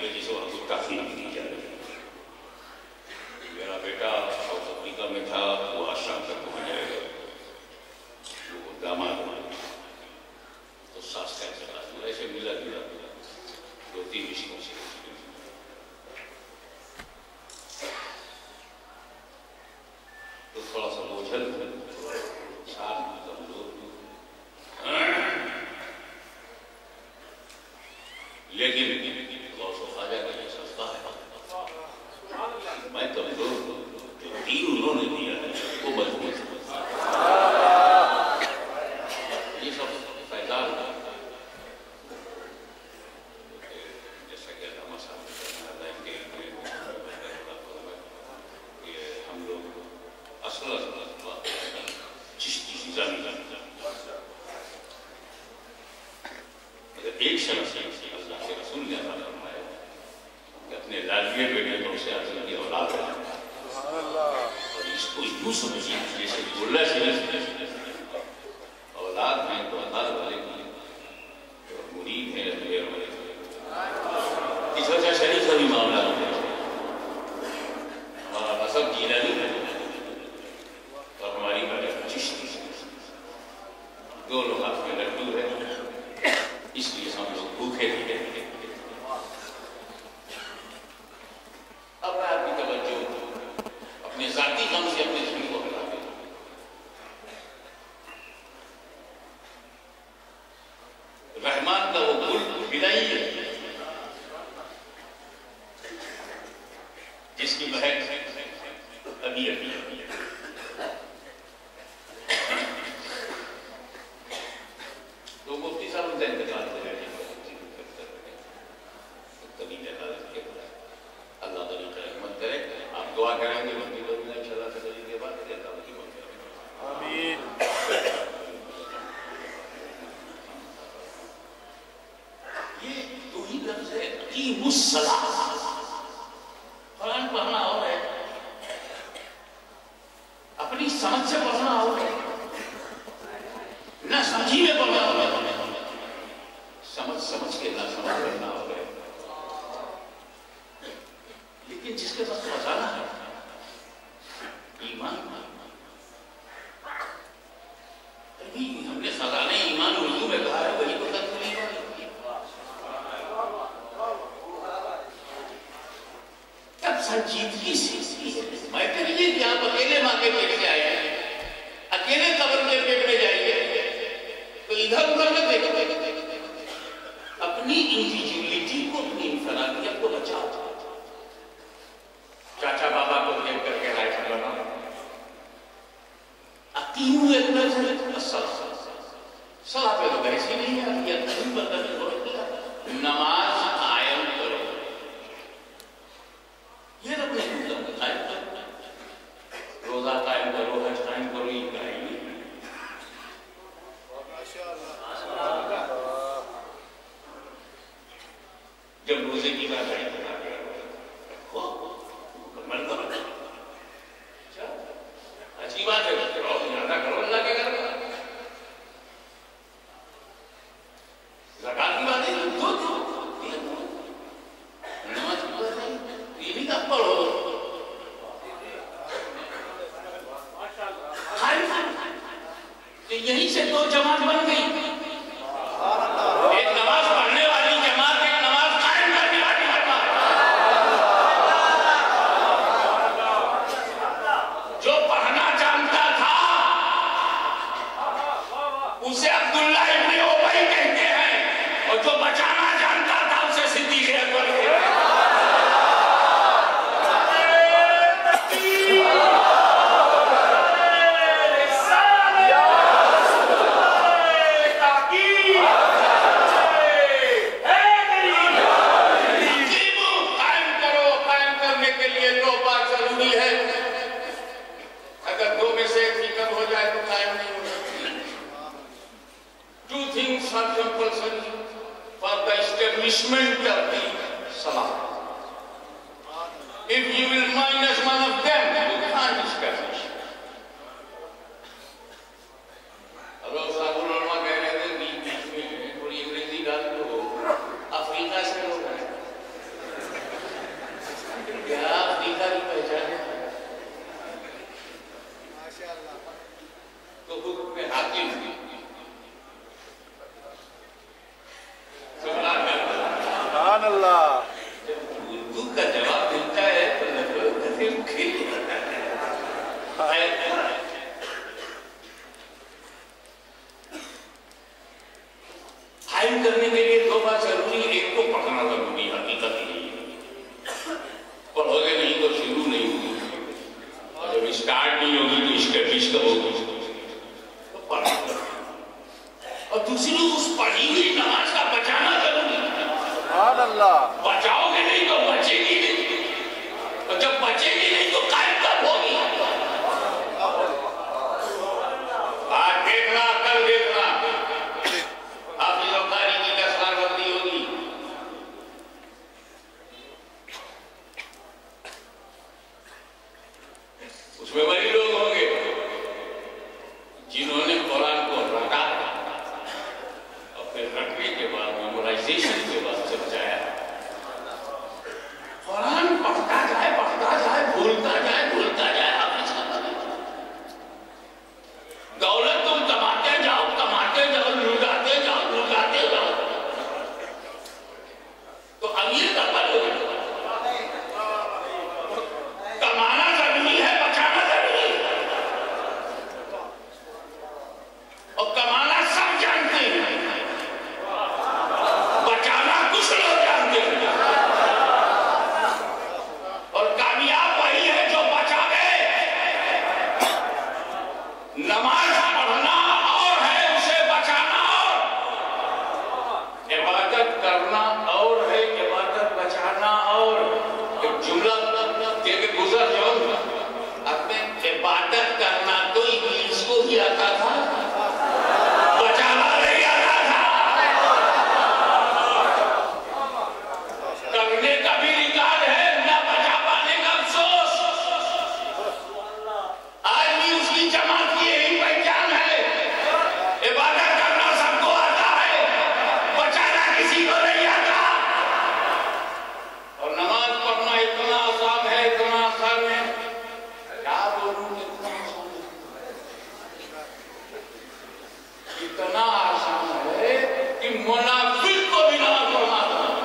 में जिस वक्त काफी दी जा रही है। मेरा बेटा साउथ अफ्रीका में था, वो आज शाम तक पहुंच जाएगा। वो दामाद तो सास का इंतजार ऐसे मिला जुला 2-3 रिश्तों से तो थोड़ा सा बोझल साथ कमजोर, लेकिन ख्वाजा का ये सस्ता है। मैं कमजोर जो 3 उन्होंने दिया है वो मजबूत ये सब फैजान जैसा कि अल्लामा साहब कि हम लोग असल चिश्ती एक शख्स अल्लाह के रसूल ने फरमाया कि अपने लाडले बेटे को से हासिल की औलाद है और इसको यूं समझिए जैसे बोला औलाद है तो औलाद वाले की मुरीद है अमीर वाले इस वजह शरीफ का भी मामला है। हमारा नसब जीलानी है और हमारी वजह चिश्ती, दोनों हाथ में लड्डू है, इसलिए हम लोग भूखे थे। अब आपकी तवज्जो अपने जाती गम से अपने दिल को हटा दे। रहमान का वो गुल विदाई है जिसकी महक अभी अभी तो मुफ्ती साहब उनका इंतजार कर रहे हैं। कभी अल्लाह ताला की रहमत करे। आप दुआ करेंगे मुफ्ती लोग इंशाअल्लाह तकलीफ के बाद अल्लाह की मदद करेंगे। आमीन। ये दो ही लफ्ज है कि मुसल्ला कुरान पढ़ना और है, अपनी समझ से पढ़ना और है, ना समझी में पढ़ना और है, समझ के ना समझ करना हो गया। लेकिन जिसके पास खजाना है ईमान, अभी हमने खजाने ईमान उर्दू में कहा है, वही तो तत्व ईमान। तब संजीदगी से मैं कहिए कि आप अकेले माँ के पेट से आए हैं, अकेले कब्र के पेट में जाइए तो इधर उधर में देखो, अपनी इंडिविजुअलिटी को, अपनी इंफरादियत को बचाओ। चाचा बाबा को देख करके लाइफ बनाओ। अकीम एक सलाह पे तो बहस ही नहीं आती है। नमाज कायम करो, ये तो कोई मतलब कायम करो, रोजा कायम करो, हज कायम करो, ये कायम जब रोजे की बात आई अच्छी बात है, ज्यादा करो अल्लाह के घर में। ज़कात की बात है दो नमाज की बात है, ये भी तब पढ़ो। तो यहीं से 2 जमात बन गई, एक नमाज पढ़ने वाली जमात, एक नमाज कायम करने वाली जमात। जो पढ़ना जानता था उसे अब्दुल्ला इब्न उबई कहते हैं, और जो बचाना जानता था उसे सिद्दीक़ अकबर कहते हैं। Establishment of the Salah. If you will minus one of them, you can't establish. अब साहब उलमा कह रहे थे बीच में थोड़ी अंग्रेजी डाल दो, अफ्रीका से लोग हैं, हुक्म हाकिम सुभान अल्लाह। उर्दू का जवाब मिलता है तो लगभग गधे खेल फाइल करने के लिए दो बात जरूरी, एक तो पढ़ना जरूरी, हकीकत यही है। पढ़ोगे नहीं तो शुरू नहीं होगी, और जब स्टार्ट नहीं होगी तो स्टैब्लिश कब होगी? तो पढ़ना, और दूसरी उस पढ़ी हुई नमाज का बचाना जरूरी। सुभान अल्लाह। बचाओगे नहीं तो बचेगी नहीं, और जब बचेगी नहीं तो कायम कब होगी? आज देखना, कल देखना हाफिज़-ओ-कारी की दस्तरबंदी होगी। उसमें वही लोग होंगे जिन्होंने कुरान को रटा और फिर रटने के बाद मेमोराइजेशन के बाद समझाया। कुरान पढ़ता जाए, भूलता जाए, हाफिज़ का बने। दौलत तुम कमाते जाओ, लुटाते जाओ, तो अमीर कब बनोगे? कमाना जरूरी है, बचाना जरूरी है, और कमाना सब जानते हैं, बचाना कुछ लोग जानते हैं। और कामयाब वही है जो बचा गए। नमाज पढ़ना और है, उसे बचाना और, इबादत करना और है, इबादत बचाना और। एक जुमला देके गुजर जाओ, अपने इबादत करना तो इब्लीस को ही आता था, बचाना नहीं आता था। करने का भी रिकॉर्ड है, ना बचा पाने का अफसोस। आज भी उसकी जमात की यही पहचान है, इबादत करना सबको आता है, बचाना किसी को नहीं आता। और नमाज पढ़ना इतना आसान है, इतना आसान है, क्या बोलूं, इतना आसान है, इतना आसान है कि मुनाफिक को भी नमाज पढ़ना आता है।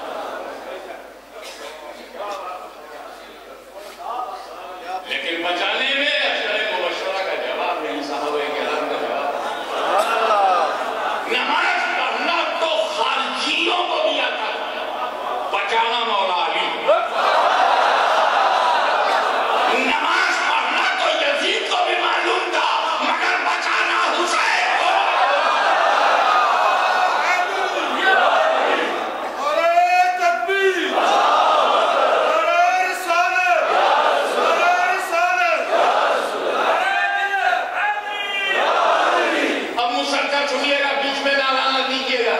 लेकिन बचाने में अशरे मुबशरा का जवाब नहीं, साहबे किराम का जवाब। नमाज पढ़ना तो खारजियों को भी आता था, बचाना मौला अली। नमाज पढ़ना तो यजीद को भी मालूम था, मगर बचाना हुसैन को। अब मुसक्का छुड़िएगा, बीच में नाराना दीजिएगा।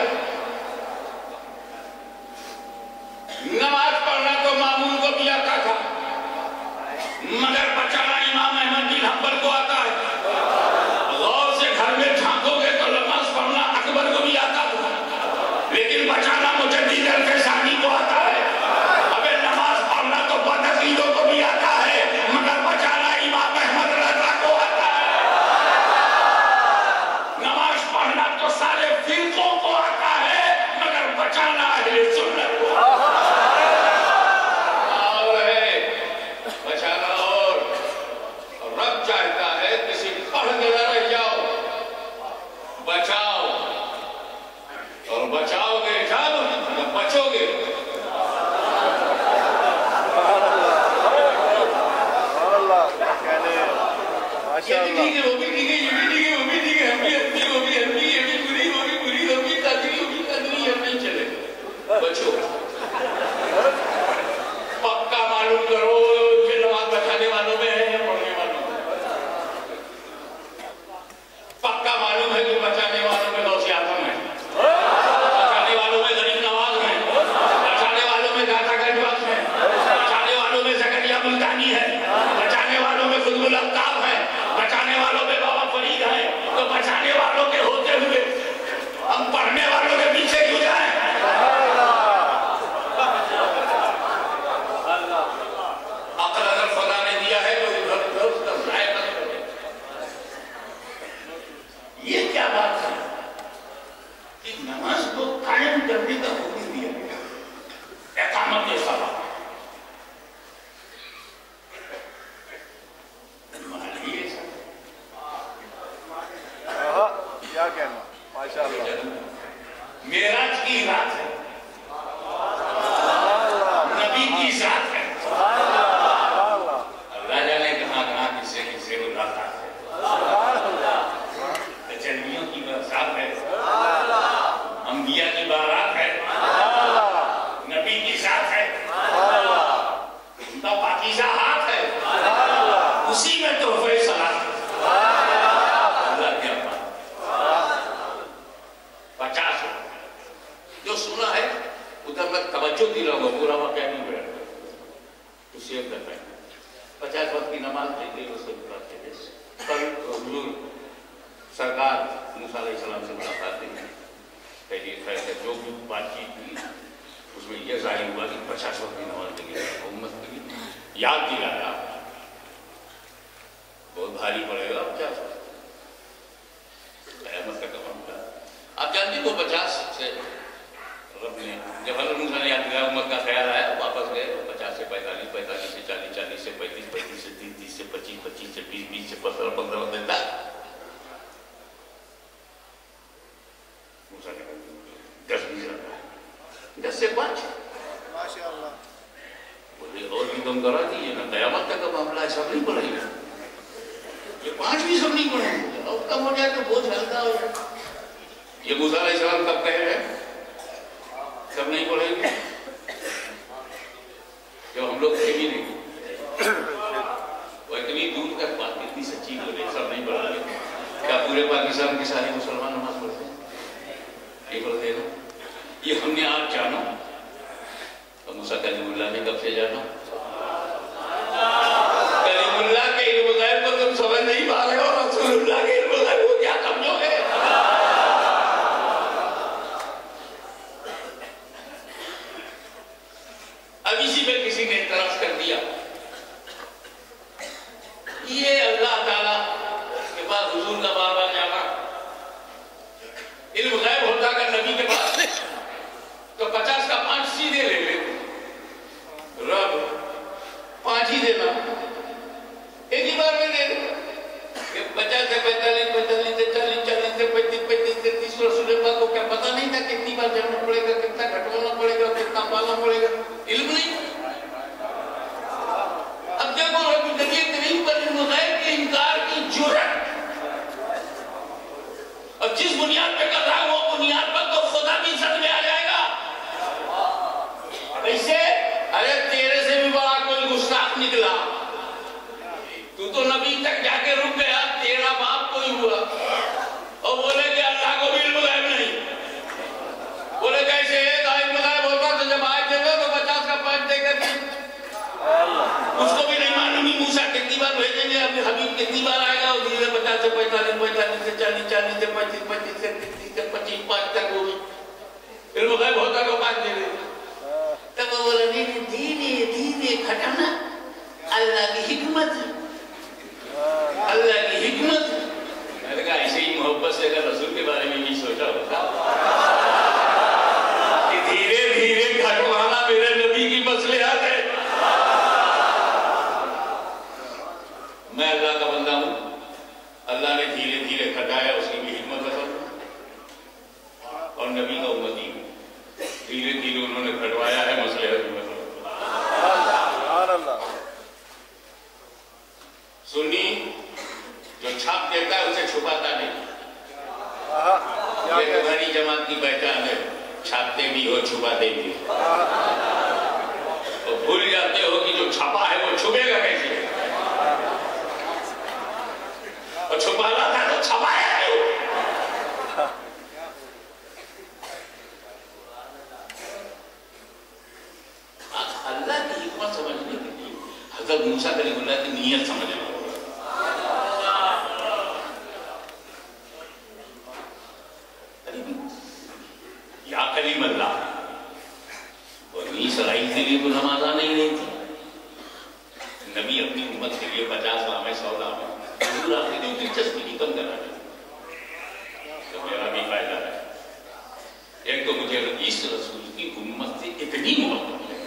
नमाज पढ़ना तो मामून को भी आता था, मगर बचाना इमाम अहमद बिन हंबल को आता है। गौर से घर में झांकोगे तो नमाज पढ़ना अकबर को भी आता था, लेकिन बचाना मुजद्दिद अल-फ़सानी को आता है। अबे नमाज पढ़ना तो बदअकीदों को भी आता है, मगर बचाना इमाम अहमद रज़ा को आता है। नमाज पढ़ना तो माशाअल्लाह। मेराज की रात है, नबी की रात है। अल्लाह जाने कहाँ किससे किससे मुलाकात है। चलमियों की बरसात है, अंबिया की बारात है, नबी की साथ है, उनका पाकीज़ा हाथ है, उसी में तोहफे सलात है। अल्लाह क्या बात। 50 जो सुना है उधर मैं तवज्जो दिलाऊंगा, पूरा वाक़या नहीं बैठा तो शेयर कर पाए। 50 वक्त की नमाज लेते उससे बुलाते थे। कल हुजूर सरकार मूसा अलैहिस्सलाम से मुलाकात हुई, पहली खैर जो भी बातचीत हुई उसमें यह जाहिर हुआ कि 50 वक्त की नमाज लेंगे, उम्मत के लिए याद दिलाया। बहुत भारी पड़ेगा, अब क्या क़यामत का मामला आप जानते हो। 50 से रब ने जब हज़रत मूसा ने याद दिलाया, उम्मत का ख्याल आया, वापस गए। 50 से 45, 45 से 40, 40 से 35, 35 से 30, 30 से 25, 25 से 20, 20 से 15, 15 देता मूसा ने 10 से 5 माशाअल्लाह। बोले और भी कम करा दीजिए ना, क़यामत तक का मामला है, सब नहीं पढ़ेंगे, ये 5 भी सब नहीं पढ़ेंगे। और कम हो जाए तो बोझ हल्का हो जाए। ये मूसा अलैहिस्सलाम कब कह रहे हैं सब नहीं पढ़ेंगे, जब हम लोग थे भी नहीं। वो इतनी दूर तक बात इतनी सच्ची बोले सब नहीं पढ़ेंगे। क्या पूरे पाकिस्तान के सारे मुसलमान नमाज पढ़ते हैं? ये पढ़ते हैं। ये हमने आज जाना, तो मूसा कलीमुल्लाह ने कब से जाना? कलीमुल्लाह के इल्म गैब को तुम समझ नहीं पा रहे हो, रसूलुल्लाह के इल्म गैब को क्या समझोगे? अब इसी पे किसी ने इतराज कर दिया, ये अल्लाह ताला के पास हुजूर का बार बार जाना, इल्म गैब होता अगर नबी के पास तो 50 का 5 सीधे ले ले, रब 5 ही देना, एक ही बार में दे दे। 50 से 45, 45 से 40, 40 से 35, 35 से 30 रसूल पाक को क्या पता नहीं था कितनी बार जाना पड़ेगा, कितना घटवाना पड़ेगा, कितना पालना पड़ेगा? इल्म नहीं। अब देखो नबी करीम पर इल्म गैब के इनकार की जुर्रत, और जिस बुनियाद पे कर रहा है वो बुनियाद पर तो खुदा भी सद में आ जाएगा। कैसे? अरे तेरे से भी बड़ा कोई गुस्ताख निकला, तू तो नबी तक जाके रुक गया, तेरा बाप कोई हुआ और बोले कि अल्लाह को भी इल्म गैब नहीं। बोले कैसे? इल्म गैब होता तो जब आए थे तो 50 का 5 देकर उसको भी नहीं मालूम मूसा कितनी बार भेजेंगे, अभी हबीब कितनी बार आएगा। और धीरे 50 से 45, 45 से 40, 40 से 35, 35 से 30 से 25, 5 तक वो इल्म गैब होता तो 5 दे देते। तब वो बोले नहीं, धीरे धीरे घटाना अल्लाह की हिकमत है, अल्लाह की हिकमत है। मैंने कहा ऐसे ही मोहब्बत से अगर रसूल के बारे में भी सोचा होता कि धीरे धीरे घटवाना मेरे नबी की मसलिहत है। मैं अल्लाह का बंदा हूं, अल्लाह ने धीरे धीरे घटाया, उसकी भी हिकमत बता। और नबी का उम्मती हूं, धीरे धीरे उन्होंने घटवाया है, मसलिहत भी बता। सुन्नी जो छाप देता है उसे छुपाता नहीं, ये तुम्हारी जमात की पहचान है, छापते भी हो छुपाते भी हो। तो भूल जाते हो कि जो छपा है वो छुपेगा कैसे, और छुपाना था तो छपाया क्यों? अल्लाह की हिकमत समझने के लिए हज़रत मूसा कलीमुल्लाह की नीयत समझना होगा। या कलीमुल्लाह बनी इसराइल के लिए तो नमाज आ नहीं रही थी, नबी अपनी उम्मत के लिए 50 लामे 100 लामे आपकी जो दिलचस्पी की कम करा तो मेरा भी फायदा है। एक तो मुझे इस रसूल की उम्मत से इतनी मोहब्बत है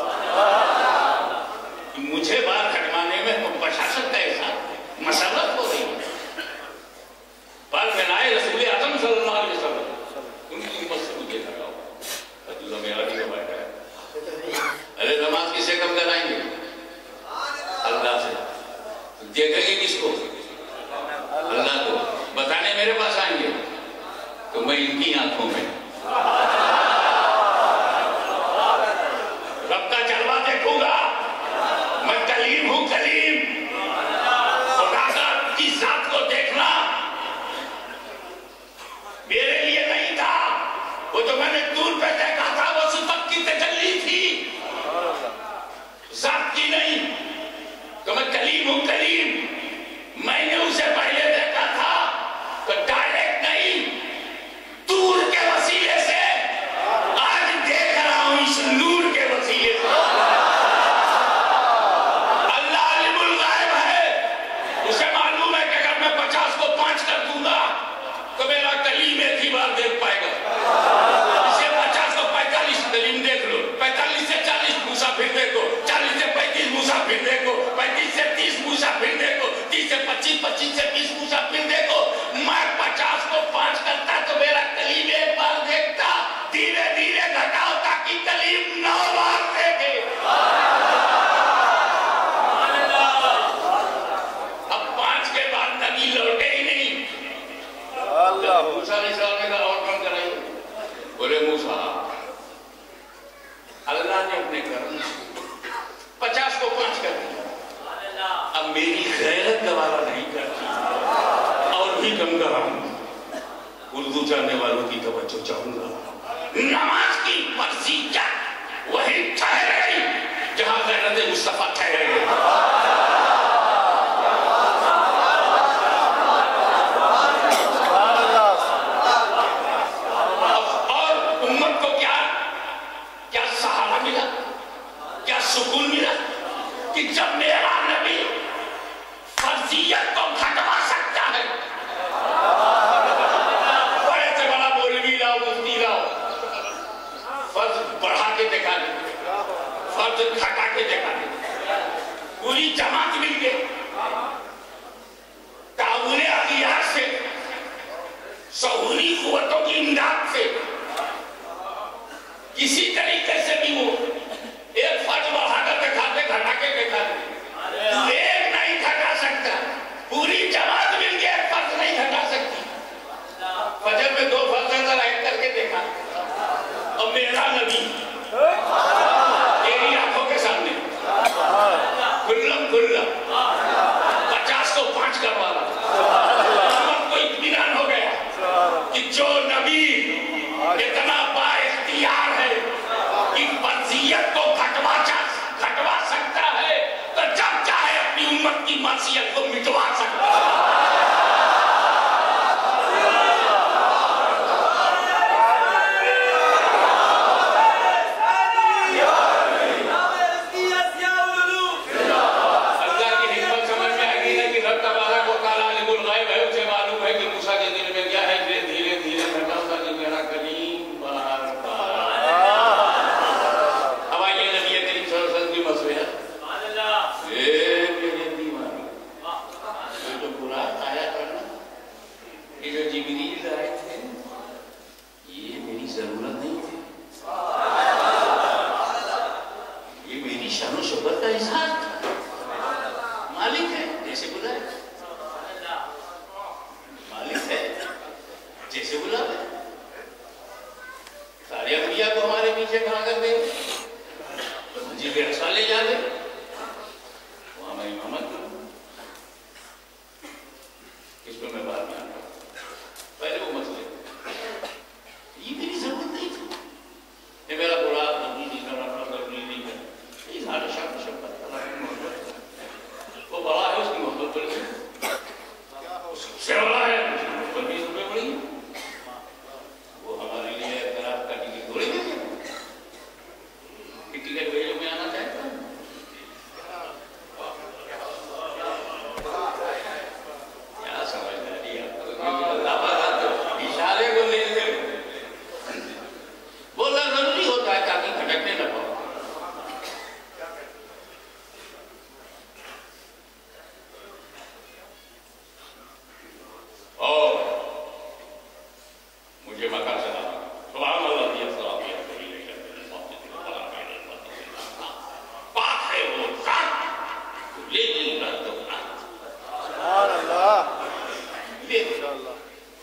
कि मुझे बात हटवाने में प्रशासन का एहसास मसरत हो रही है। पर बनाए रसूल आज़म मेरे पास आएंगे तो मैं इनकी आंखों में रब का जलवा देखूंगा। मैं कलीम हूं, कलीम। खुदा की जात को देखना मेरे लिए नहीं था, वो तो मैंने दूर पे देखा था, वो सिफत की तजल्ली थी, जात की नहीं। तो मैं कलीम हूं, कलीम। मैंने उसे पहले देखा था तो डायरेक्ट नहीं, दूर के वसीले से। आज देख रहा हूं इस नूर के वसीले से। अल्लाह अलीमुल गायब है, उसे मालूम है कि अगर मैं 50 को 5 कर दूंगा तो मेरा कलीम एक ही बार देख पाएगा। इसे 50 को 45 कलीम देख लो, 45 से 40 मुसाफिर देखो, 40 से 35 मुसाफिर देखो, 35 से 30 मुसाफिर देखो, 30 से 25, 25 से 20 मुसाफिर देखो। मैं 50 को 5 करता तो मेरा कलीम एक बार देखता। धीरे धीरे घटाओ ताकि कलीम 9 बार देखे। अब 5 के बाद नबी लौटे ही नहीं। मूसा ने का और कम कराइए। बोले मूसा, अल्लाह ने अपने कर्म 50 को 5 कर दिया, अब मेरी गैरत गवारा नहीं करती, और भी कम कराऊंगा। उर्दू जानने वालों की तवज्जो चाहूंगा। नमाज की फर्जियत वही ठहर गई जहां गैरत मुस्तफा ठहर गई। सुकून मिला कि जब मेरा नबी फर्जियत को घटवा सकता है। बड़े से बड़ा मौलवी लाओ, मुफ्ती लाओ, फर्ज बढ़ा के दिखा दे, फर्ज घटा के दिखा दे। पूरी जमात मिल गई ताउले अखियार से, सहूरी कुव्वतों की इमदाद से, किसी तरीके से भी वो एक फर्ज बढ़ाकर दिखाते, घटा के दिखाते, एक नहीं घटा सकता। पूरी जमात मिल के एक फर्ज नहीं घटा सकती। फजर में 2 फर्ज अगर ऐड करके देखा और मेरा नबी तेरी आंखों के सामने खुल्लम खुल्ला 50 को 5 करवा रहा, को इत्मीनान हो गया कि जो नबी इतना बाइख्तियार है कि फर्जियत को घटवा सकता है, तो जब चाहे अपनी उम्मत की मासियत को मिटवा सकता है। अल्लाह की हिकमत समझ में आएगी ना कि रब तबारक व तआला अलीमुल गायब है, उसे मालूम है कि मूसा के दिल में क्या है। धीरे धीरे घटाता कि मेरा कलीम बाहर। अब आइए नबी करीम सल्लल्लाहु अलैहि वसल्लम की मसले मेरे दीवाने, ये तो बुरा आया करना, ये जो जिब्रील आए थे ये मेरी जरूरत नहीं थी, ये मेरी शान शौकत का इजहार था। मालिक है जैसे बुलाए, मालिक है जैसे बुलाए। सारे अंबिया को हमारे पीछे खड़ा कर देंगे, मुझे भी अच्छा ले जा दे, वहां मैं इमामत करूं। इसको मैं बात में आता हूं, पहले वो मसले ये मेरी जरूरत नहीं थी। ये मेरा बुरा नहीं कर, ये सारे शब्द वो बड़ा है, उसकी मोहब्बत बड़ी, उससे बड़ा है, उसकी मोहब्बत भी उसमें बड़ी। वो हमारे लिए खराब का टिकट थोड़ी देते, टिकट भेजो में आना चाहता है। क्या समझदारी आपको, इशारे को ले बोलना जरूरी होता है ताकि भटकने न पाओ। और मुझे मका से पाक है वो लेकिन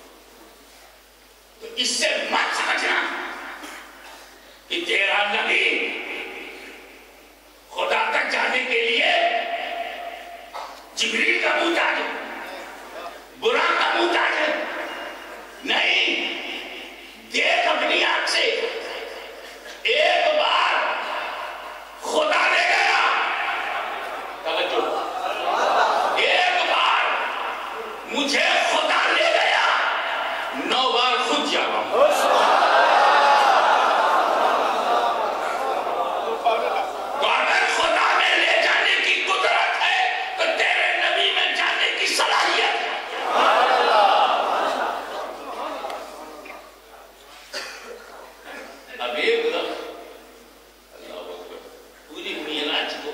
तो इससे मत समझना कि तेरा नबी खुदा तक जाने के लिए जिब्रील का मुहताज है, बुराक का मुहताज है। नहीं, देख अपनी आंख से, एक बार खुदा ले गया, तवज्जो, एक बार मुझे खुदा ले गया, 9 बार खुद जागा। तो अगर खुदा में ले जाने की कुदरत है तो तेरे नबी में जाने की सलाहियत है। अब एक लफ्ज़ अल्लाह अकबर पूरी मिराज को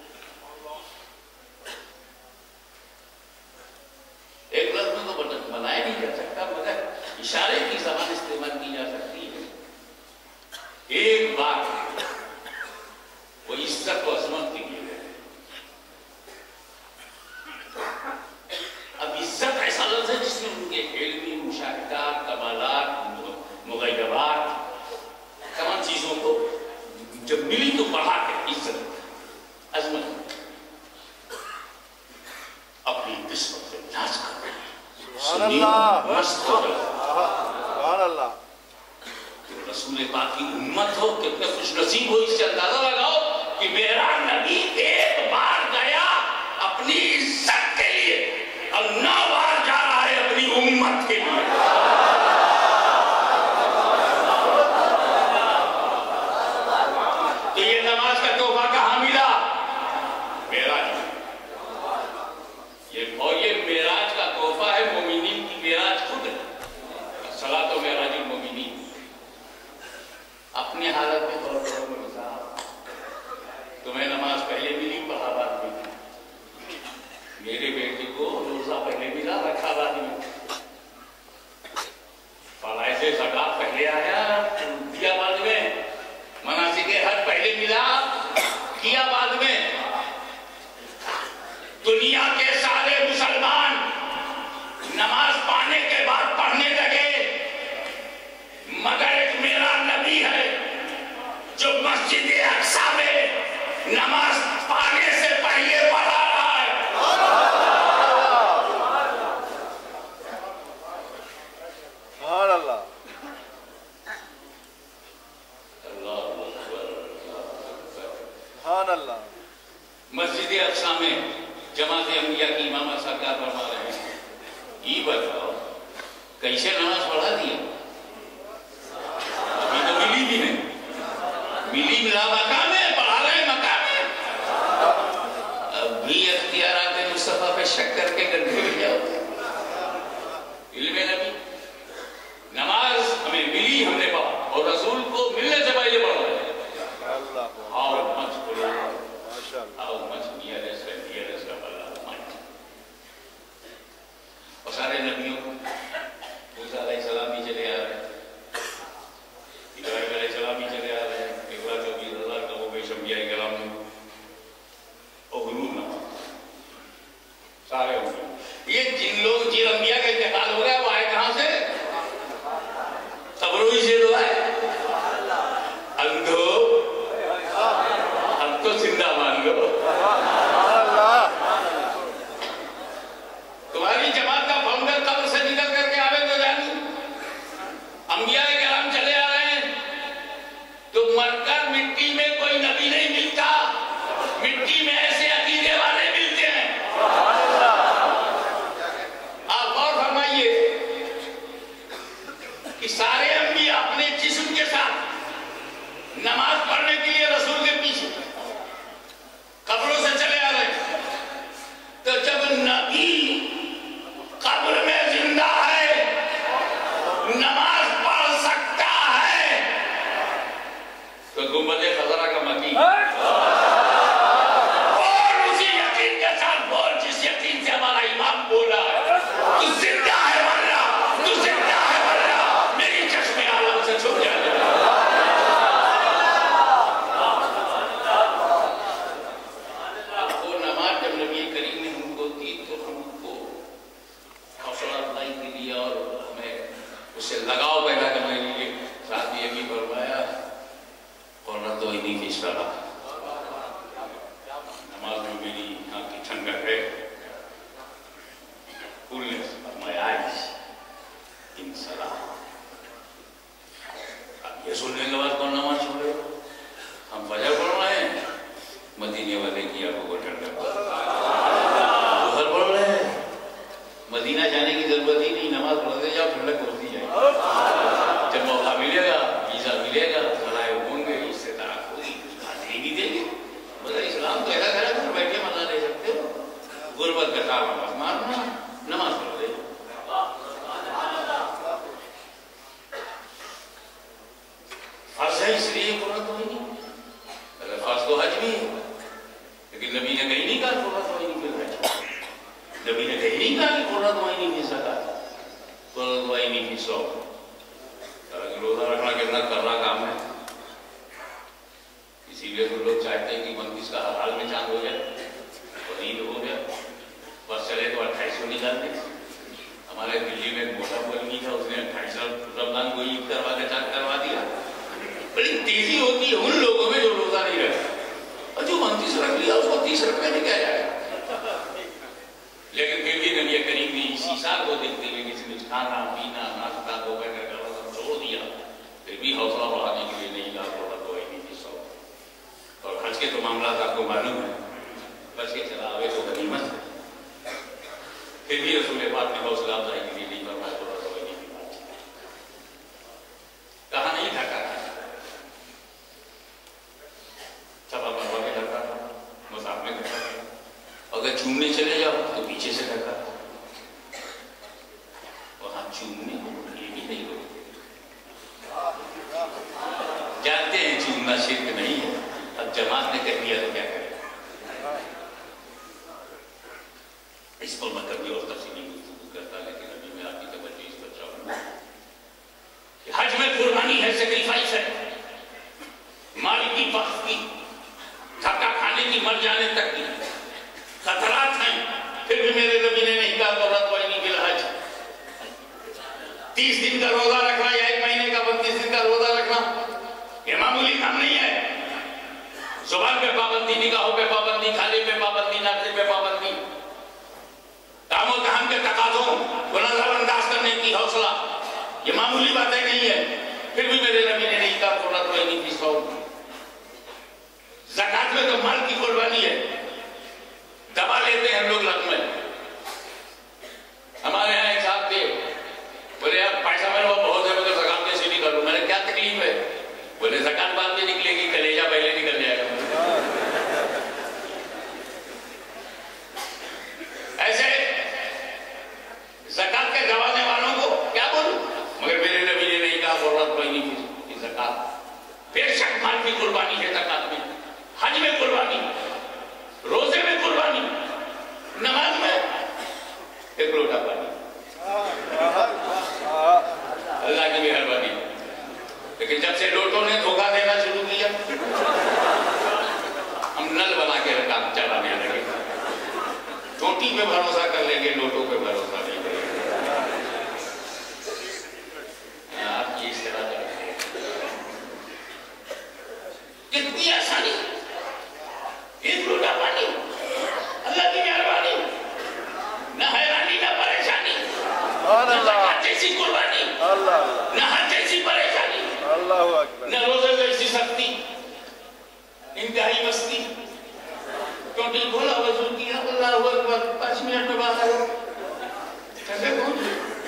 एक लफ्ज़ में तो बनाया नहीं जा सकता, मगर इशारे की ज़बान इस्तेमाल की जा सकती है। एक बार वो इज्जत और अज़मत के लिए है। अब इज्जत ऐसा लफ्ज़ है जिसमें उनके इल्मी, मुशाहिदात, कमालात, मुग़य्यबात, तमाम चीजों को जब मिली तो बढ़ा के इज्जत, अज़मत, अपनी किस्मत से नाज कर रही है। सुभान अल्लाह, मस्त हो जाए। सुभान अल्लाह। रसूल पाक की उम्मत हो, कितने खुश नसीब हो, इससे अंदाजा लगाओ कि मेरा नबी एक बार गया अपनी इज्जत के लिए और 9 बार जा रहा है अपनी उम्मत के लिए। तो ये नमाज का तोहफा कहां मिला? मेराज। ये मेराज का तोहफा है, मोमिनीन की मेराज खुद है। सलात व मेराज मोमिनीन अपनी हालत में तौर पर तुम्हें नमाज पहले मिली, पढ़ा बाद में। मेरे बेटे को रोजा पहले मिला, रखा बाद में। फराइज़े ज़कात पहले आया, दिया बाद में। मनासिके हज पहले मिला, किया बाद में। दुनिया के सारे मुसलमान नमाज पाने के बाद पढ़ने लगे, मगर एक मेरा नबी है जो मस्जिद अक्सा में नमाज पाने से पहले पढ़ा रहा है। सुभान अल्लाह। सुभान अल्लाह। मस्जिद अक्सा में जमात अंबिया की इमाम सरकार फरमा रहे हैं। ये बताओ कैसे नमाज पढ़ा दी? अभी तो मिली भी नहीं, मिली मिला मकाम है, पढ़ा रहे मकाम है। अब भी इख्तियारात मुस्तफा पे शक करके गड्ढे में जाओ। इल्मे नबी नमाज हमें मिली, हमने पढ़ा, और रसूल को मिलने से पहले पढ़ा। आओ मच बोलो, आओ मच नियरेस्ट और सारे नबियों को मूसा अलैहिस्सलाम भी चले आ रहे हैं, इब्राहीम अलैहिस्सलाम भी चले आ रहे हैं, 1,24,000 का वो बेशंबिया कलाम और हुलूल नमाज सारे होंगे। ये जिन अंबिया का इंतकाल हो रहा है वो आए कहां से? कब्रों से तो आए। अंधो अब तो जिंदा मान लो। तुम्हारी जमात का फाउंडर कब्र से निकल करके आवे तो जानू। अंबिया कलाम चले आ रहे हैं तो मरकर मिट्टी में कोई नबी नहीं मिलता, मिट्टी में ऐसे अकीदे वाले मिलते हैं। आप गौर फरमाइए कि सारे अंबिया अपने जिस्म के साथ नमाज पढ़ने के लिए रसूल के पीछे कब्रों से चले आ रहे हैं। तो जब नबी कब्र में जिंदा है, नमाज पढ़ सकता है, तो गुंबदे खजरा का मकीन और उसी यकीन के साथ बोल जिस यकीन से हमारा इमाम बोला है, तू जिंदा है वरना, तू जिंदा है वरना मेरी चश्मे आलम से छुप जाए। वो नमाज जब नबी करीम ने हमको दी तो हमको हौसला अफजाई के लिए और हमें उससे लगाव पैदा नहीं फीस रहा। नमाज में मेरी आँख की ठंडक है, coolness of my eyes in salah। अब ये सुनने के बाद कौन नमाज छोड़े? हम फजर पढ़ रहे हैं, मदीने वाले की आंखों को ठंडक, पढ़ रहे हैं, मदीना जाने की जरूरत ही नहीं, नमाज पढ़ते जाओ, ठंडक होती जाएगी। जब मौका मिलेगा, वीजा मिलेगा, सलाह होंगे, इससे ताकत होगी, नहीं भी देंगे। मतलब इस्लाम तो ऐसा करा घर बैठे मजा ले सकते हो, गुर्बत का काम मत मारना, नमाज पढ़ ले। फर्ज है इसलिए कुरान तो नहीं, अगर फर्ज तो हज भी है, लेकिन नबी ने कहीं नहीं कहा कुरान तो नहीं फिर हज, नबी ने कहीं नहीं कहा कि कुरान तो नहीं फिर ज़कात, कुरान तो नहीं फिर सौम। रोजा रखना कितना करना काम है, इसीलिए तो लोग चाहते हैं कि 29 का हर हाल में चांद हो जाए और ईद हो जाए, बस चले तो 28 को निकाल दे। हमारे दिल्ली में एक मोटा आदमी था, उसने 28 रमजान को ईद करवा के चांद करवा दिया। बड़ी तेजी होती है उन लोगों में जो रोजा नहीं रखते, और जो 29 रख लिया उसको 30 रखने में क्या जाएगा। लेकिन फिर भी नबी करीम ने इसी साल को देखते हुए किसी ने खाना पीना नाश्ता दोपहर का छोड़ दिया, फिर भी हौसला बढ़ाने के लिए नहीं कहा तो नहीं थी सौ। और हज के तो मामला आपको मालूम है, बच के चला आवे तो गनीमत है, फिर भी रसूल पाक ने हौसला अफजाई के लिए नहीं करवाया तो नहीं की बात कहा नहीं ढका था, छपा बनवा के ढका था, मजाक में ढका था, अगर चूमने चले जाओ तो पीछे से ढका, वहां चूमने को ये भी नहीं होते, जानते हैं चूमना शिर्क नहीं है, अब जमात ने कह दिया तो क्या करें। इस पर मैं कभी और तफसीली गुफ्तगू करता, लेकिन अभी मैं आपकी तवज्जो इस पर चाहूंगा कि हज में कुर्बानी है, सेक्रीफाइस है, माली की वक्त की, धक्का खाने की, मर जाने तक की खतरात हैं, फिर भी मेरे नबी ने नहीं कहा तो रतवानी बिल हज। 30 दिन का रोजा रखना या 1 महीने का 32 दिन का रोजा रखना ये मामूली काम नहीं है। जुबान पे पाबंदी, निगाहों पे पाबंदी, खाने पे पाबंदी, नाश्ते पे पाबंदी, कामों काम के तकाजों को नजरअंदाज करने की हौसला, ये मामूली बातें नहीं है। फिर भी मेरे नबी ने नहीं कहा कुर्बान नहीं की सौ। ज़कात में तो माल की कुर्बानी है, दबा लेते हैं लोग लग में। हमारे यहाँ एक साहब थे, बोले यार पैसा मेरे पास बहुत है, मैं तो ज़कात कैसे नहीं करूं। मैंने क्या तकलीफ है? बोले ज़कात बाद में निकलेगी, कलेजा पहले निकल जाएगा। ऐसे ज़कात के गवाने वालों को क्या बोलूं, मगर मेरे नबी ने नहीं कहा कुर्बान नहीं की ज़कात। बेशक माल की कुर्बानी है ज़कात में, हज में कुर्बानी, रोजे में कुर्बानी, नमाज में एक लोटा पानी, अल्लाह की मेहरबानी। लेकिन जब से लोटों ने धोखा देना शुरू किया, हम नल बना के काम चलाने लगे। चोटी पे भरोसा कर लेंगे, लोटों पे भरोसा नहीं करेंगे। आप ये इस तरह कितनी आसानी, एक लोटा पानी, अल्लाह की मेहरबानी, न हैरानी न परेशानी, न ज़कात जैसी कुर्बानी, न हज जैसी परेशानी, न रोज़े जैसी सख्ती, इंतहाई मस्ती। क्योंकि बोला वजूद किया, अल्लाहु अकबर, 5 मिनट में बाहर आया, कैसे कौन?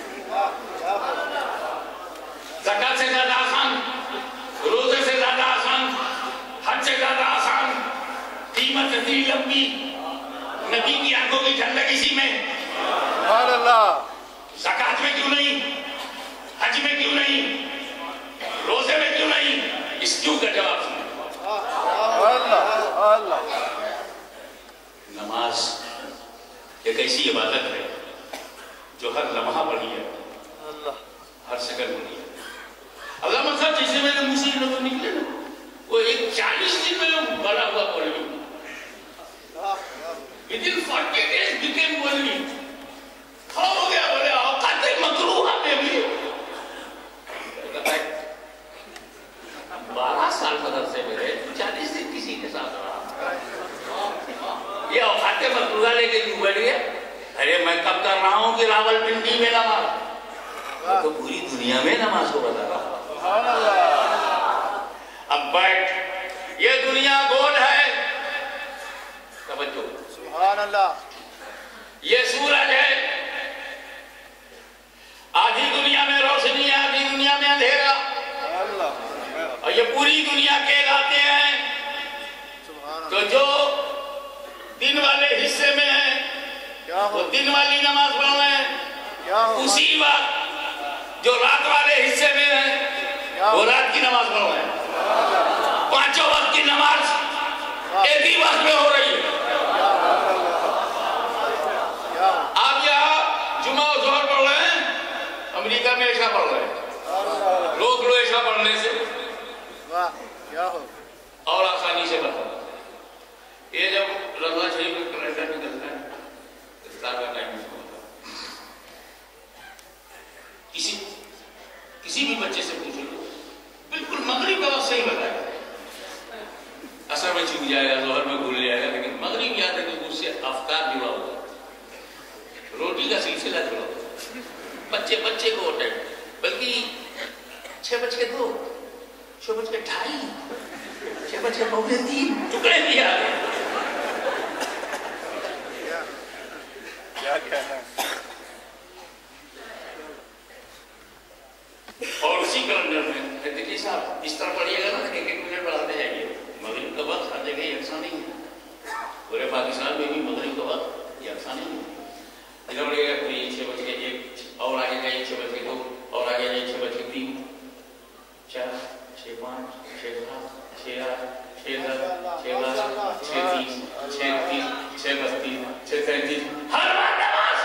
ज़कात से ज्यादा आसान, रोज़े से ज्यादा आसान, हज से ज्यादा आसान, कीमत इतनी लंबी, नबी की आंखों की ठंडक इसी में। ज़कात में क्यों नहीं, हज में क्यों नहीं, रोजे में क्यों नहीं? इस क्यों का जवाब सुनो। नमाज एक ऐसी इबादत है जो हर लम्हा पढ़ी है, हर सेकंड पढ़ी है। अल्लाह मतलब जैसे मेरे मुंह से लोग निकले ना, वो एक 40 दिन में लोग बड़ा हुआ पढ़े, विदिन 40 days became only। खड़ा हो गया, बोले औकात मकरूहा में भी 12 साल मदरसे में रहे, 40 कि रावलपिंडी में नमाज, तो पूरी दुनिया में नमाज को बता रहा। सुभान अल्लाह। अब बैठ, ये दुनिया गोल है, तवज्जो, सुभान अल्लाह। ये सूरज है, आधी दुनिया में रोशनी है, आधी दुनिया में अंधेरा, अल्लाह। और ये पूरी दुनिया के इलाके हैं। तो जो दिन वाले हिस्से में है क्या हो, तो दिन वाली नमाज पढ़ रहे हैं, क्या हो, उसी वक्त जो रात वाले हिस्से में है वो रात की नमाज पढ़ रहे हैं। पांचों वक्त की नमाज एक ही वक्त में हो रही है। आप यहाँ जुमा और जोहर पढ़ रहे हैं, अमेरिका में ऐसा पढ़ रहे हैं। रोक लो ऐसा पढ़ने से, वाह, क्या हो, और आसानी से बता। ये जब रमजान शरीफ में कैलेंडर निकलता है, इफ्तार का टाइम होता है, किसी भी बच्चे से पूछ लो, बिल्कुल मगरिब का वक्त सही बताएगा। असर में चूक जाएगा, जोहर में भूल जाएगा, लेकिन मगरिब याद है कि उससे अफ्तार जुड़ा होगा, रोटी का सिलसिला जुड़ा होगा। बच्चे को होता है, बल्कि 6:02, 6:02, 6:03 टुकड़े भी आ गए। क्या कहना है। और उसी कैलेंडर में देखिए साहब, इस तरह पढ़िएगा ना, 1-1 मिनट बढ़ाते जाइए। मगरिब का वक्त हर जगह यकसा नहीं है, पूरे पाकिस्तान में भी मगरिब का वक्त यकसा नहीं है। इधर बढ़िएगा कोई 6:01 और आगे जाइए 6:02 और आगे जाइए 6:03, 4, 6:05, 6:07, 6:08, 6:10, 6:12, 6:30, 6:30, 6:32, 6:33, हर बार नमाज।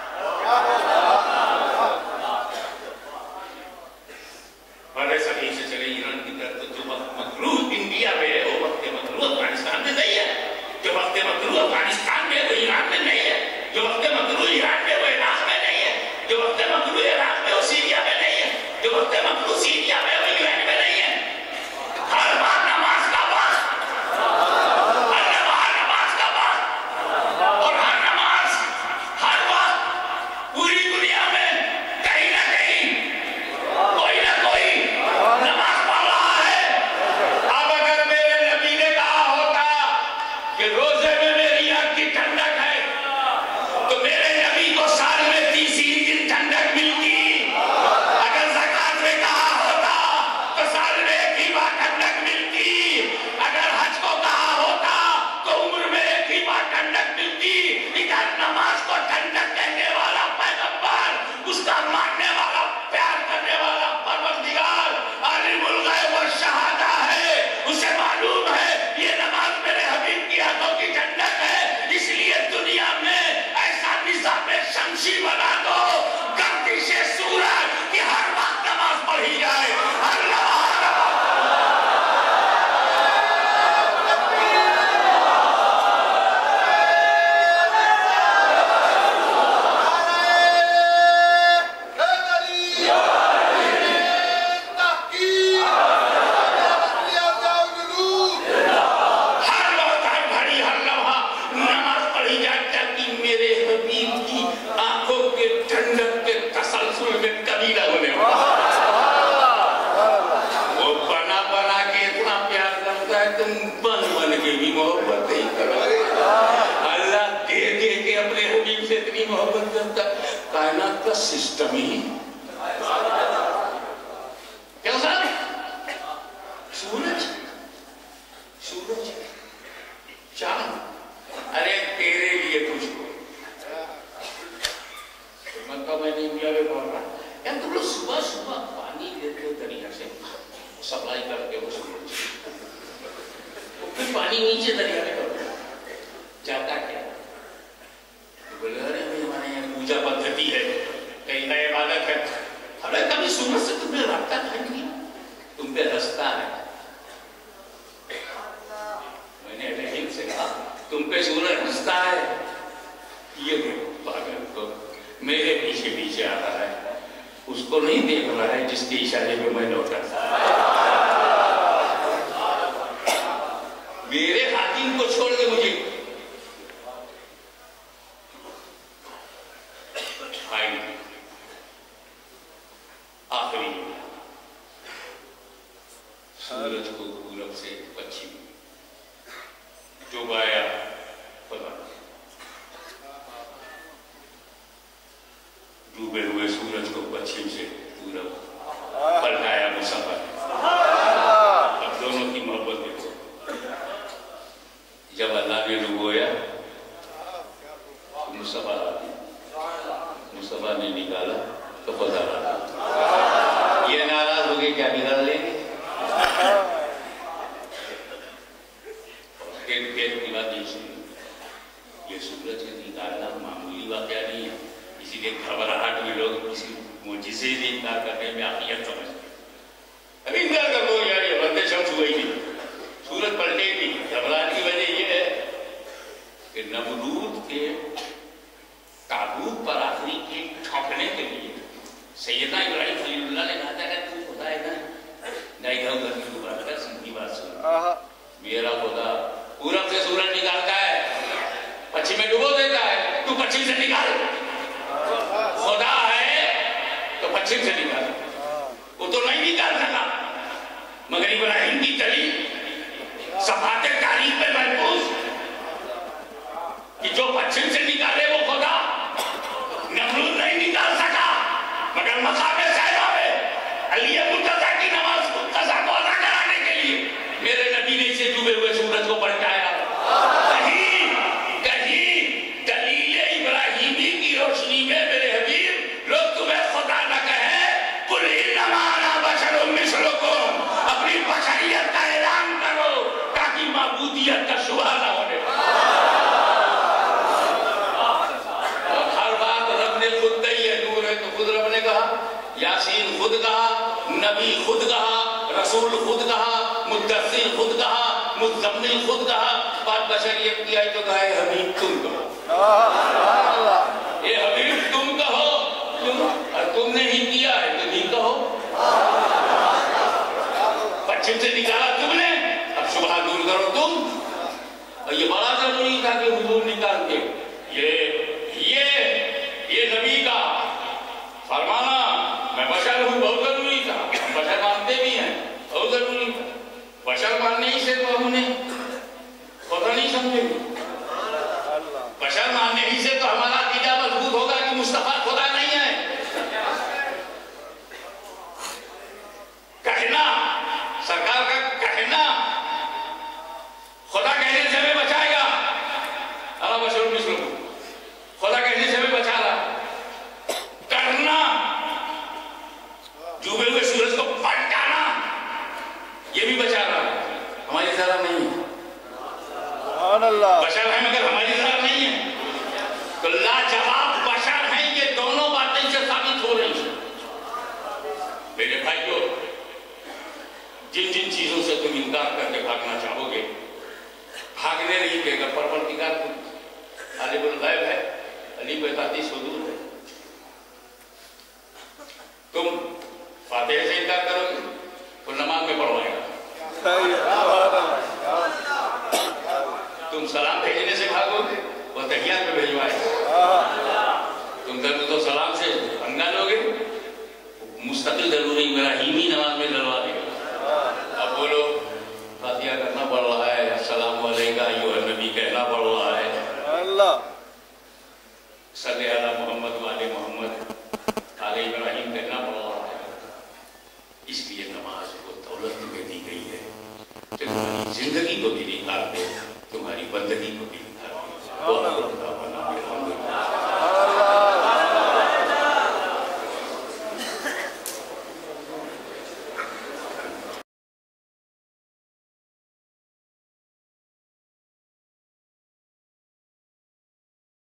बड़े सही से चले ईरान की तरफ, तो जो वक्त मकरूह इंडिया में है वो वक्त मकरूह अफगानिस्तान में नहीं है, जो वक्त मकरूह अफगानिस्तान में वो ईरान में नहीं है, जो वक्त मकरूह ईरान में वो इराक में नहीं है, जो वक्त मकरूह इराक में वो सीरिया में नहीं है, जो वक्त मकरूह सीरिया में वो यूएन में नहीं है। हर बार नमाज का वक्त, हर नमाज का वक्त, और हर नमाज हर वक्त पूरी दुनिया में कहीं ना कहीं कोई ना कोई नमाज पढ़ रहा है। अब अगर मेरे नबी ने कहा होता कि रोजे में मेरी आंख की ठंडक है, तो मेरे नबी को साल में 30 दिन ठंडक मिलती। अगर ज़कात में कहा होता तो साल में एक ही बार ठंडक मिलती। अगर हज को कहा होता तो उम्र में एक ही बार ठंडक मिलती। इधर नमाज को ठंडक कहने वाला पैगंबर, उसका मानने वाला, प्यार करने वाला परवरदिगार आलिमुल गैब व शहादा है। उसे मालूम है ये नमाज मेरे हबीब की आंखों की ठंडक है। इसलिए दुनिया में ऐसा निज़ाम शमसी बना दो, गर्दिश सूरज की हर वक्त नमाज पढ़ी जाए। अल्लाह मोहब्बत करता, कायनात का सिस्टम ही क्या साहब, सूरज चांद, अरे तेरे लिए कुछ मतलब मैंने इंडिया में पढ़ रहा यार, तुम लोग सुबह सुबह पानी लेते हो दरिया से सप्लाई करके वो सूरज, फिर पानी नीचे दरिया में जाता क्या? बोले अरे भाई हमारे यहाँ पूजा पद्धति है, कहीं नई इबादत है। अरे कभी सूरज से तुमने रब्ता नहीं, तुम पे हंसता है। मैंने रहीम से कहा तुम पे सूरज हंसता है, ये देखो पागल तो मेरे पीछे पीछे आ रहा है, उसको नहीं देख रहा है जिसके इशारे पे मैं लौटता है। मेरे हाकिम को छोड़ के मुझे आखिरी सूरज को पूरब से पश्चिम डुबाया खुदा, डूबे हुए सूरज को पश्चिम से पूरब पलटाया मुसफ़ा। अब दोनों की मोहब्बत देखो। जब अल्लाह ने डुबोया तो मुसफ़ा ने निकाला तो खुदा रहा। ये नाराज हो गए, क्या निकाल लेंगे? फिर की बात ये सूरज का निकालना मामूली वाक़या नहीं है, इसीलिए घबराहट में लोग किसी मुझसे ही इनकार करने में आफियत समझते। अभी इनकार कर दो यार, ये बंदे शम्स हुई नहीं, सूरज पलटे नहीं। घबराहट की वजह यह है कि नमरूद के ताबूत पर आखिरी के ठोकने के लिए सैयदना इब्राहिम खलीलुल्लाह ने कहा था कि तू खुदा है ना, नहीं घाव करके तू बात कर, सीधी बात सुन। मेरा खुदा पूरब से सूरज निकालता है, पश्चिम में डुबो देता है, तू पश्चिम से निकाल। खुदा है तो पश्चिम से निकाल। वो तो नहीं निकाल सका, मगर इब्राहिम की तली सफाते तारीख में महफूज कि जो पश्चिम से निकाले वो खुदा। नमरूद नहीं निकाल सका, मगर मकाम सहरा में अली मुर्तज़ा की नमाज कज़ा को अदा कराने के लिए मेरे नबी ने इसे डूबे हुए सूरज को बचाया। कहीं दलील इब्राहिमी की रोशनी में मेरे हबीब लोग तुम्हें खुदा न कहे, कुल इन्नमा अना बशरुम मिस्लुकुम, अपनी बशरियत का ऐलान करो ताकि माबूदियत का शुबहा न होने पाए। और हर बात रब ने खुद कही है, नूर है तो खुद रब ने कहा, यासीन खुद कहा, नबी खुद कहा, रसूल खुद कहा, मुद्दस्सिर खुद कहा, मुज़म्मिल खुद कहा। बात बशरियत की आई तो कहा हबीब तुम कहो, ये हबीब तुम कहो, तुम और तुमने ही किया है तुम ही कहो। पश्चिम से निकाला तुमने, अब शुबहा दूर करो तुम। और ये बड़ा जरूरी था कि हुजूर निकाल के ये नबी का फरमाना मैं बशर हूँ बहुत जरूरी था। हम बशर मानते भी हैं, बहुत जरूरी था। बशर मानने ही से तो हमने खुदा नहीं समझेंगे, बशर मानने ही से तो हमारा अकीदा मजबूत होगा कि मुस्तफा खुदा नहीं है। कहना सरकार का कहना खुदा कहने से हमें बचाएगा, अला बशर मिस्लुकुम, खुदा कहने से हमें बचा रहा। करना डूबे हुए सूरज को पलटाना ये भी बचा रहा है, हमारी तरह नहीं है। बशर है मगर हमारी तरह नहीं है। तो लाजवाब बशर हैं, ये दोनों बातें से साबित हो रही हैं। मेरे भाइयों, जिन जिन चीजों से तुम इनकार करके भागना चाहोगे, भागने नहीं देगा। परवरदिगार आलिमुल गैब है, अली बताती सुदूर है। तुम फातिहा से इनकार करोगे तो नमाज में पढ़वाएगा। तुम सलाम भेजने से भागोगे वो तहियात में भिजवाएगा। तुम तो सलाम से पंगा लोगे, मुस्तकिल जरूरी इब्राहिमी नमाज में डलवा देगा। अब बोलो फातिहा करना पड़ रहा है, अस्सलामु अलैका अय्युहन नबी कहना पड़ रहा है, सल्ले अला मोहम्मद वाले मोहम्मद आले इब्राहिम कहना पड़ रहा है। इसलिए नमाज को दौलत में दी गई है, तुम्हारी जिंदगी को भी निकाल दे, तुम्हारी बंदगी को भी निकाल दे।